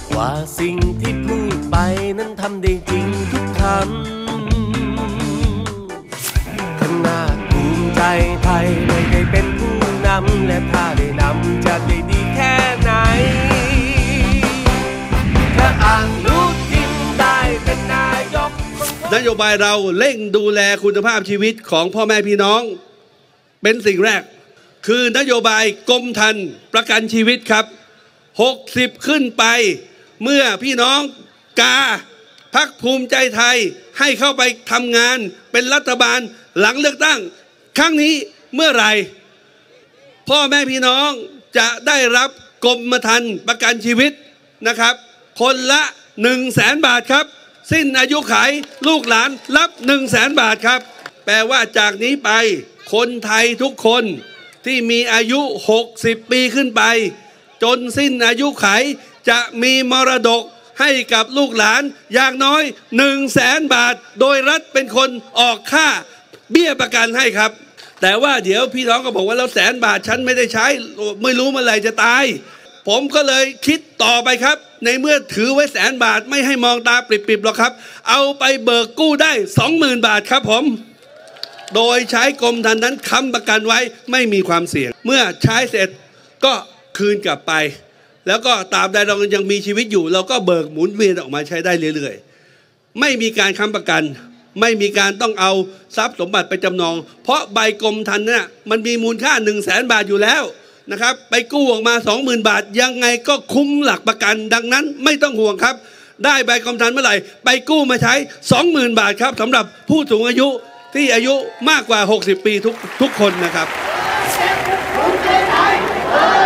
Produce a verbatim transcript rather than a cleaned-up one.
ว่าสิ่งที่พูดไปนั้นทำได้จริงทุกคำขนาดภูมิใจไทยไม่ได้เป็นผู้นำและถ้าได้นำจะได้ดีแค่ไหนถ้าอ่านรู้จริงได้เป็นนายกนโยบายเราเร่งดูแลคุณภาพชีวิตของพ่อแม่พี่น้องเป็นสิ่งแรกคือนโยบายกรมธรรม์ประกันชีวิตครับหกสิบขึ้นไปเมื่อพี่น้องกาพรรคภูมิใจไทยให้เข้าไปทำงานเป็นรัฐบาลหลังเลือกตั้งครั้งนี้เมื่อไหร่พ่อแม่พี่น้องจะได้รับกรมธรรม์ประกันชีวิตนะครับคนละหนึ่งแสนบาทครับสิ้นอายุขัยลูกหลานรับหนึ่งแสนบาทครับแปลว่าจากนี้ไปคนไทยทุกคนที่มีอายุหกสิบปีขึ้นไปจนสิ้นอายุขัยจะมีมรดกให้กับลูกหลานอย่างน้อยหนึ่งแสนบาทโดยรัฐเป็นคนออกค่าเบี้ยประกันให้ครับแต่ว่าเดี๋ยวพี่น้องก็บอกว่าแล้วแสนบาทฉันไม่ได้ใช้ไม่รู้เมื่อไหร่จะตายผมก็เลยคิดต่อไปครับในเมื่อถือไว้แสนบาทไม่ให้มองตาปริบๆหรอกครับเอาไปเบิกกู้ได้ สองหมื่น บาทครับผมโดยใช้กรมธรรม์นั้นค้ำประกันไว้ไม่มีความเสี่ยงเมื่อใช้เสร็จก็คืนกลับไปแล้วก็ตราบใดเรายังมีชีวิตอยู่เราก็เบิกหมุนเวียนออกมาใช้ได้เรื่อยๆไม่มีการค้ำประกันไม่มีการต้องเอาทรัพย์สมบัติไปจำนองเพราะใบกรมธรรม์เนี่ยมันมีมูลค่า หนึ่งแสน บาทอยู่แล้วนะครับไปกู้ออกมา สองหมื่น บาทยังไงก็คุ้มหลักประกันดังนั้นไม่ต้องห่วงครับได้ใบกรมธรรม์เมื่อไหร่ไปกู้มาใช้ สองหมื่น บาทครับสำหรับผู้สูงอายุที่อายุมากกว่าหกสิบปีทุกทุกคนนะครับ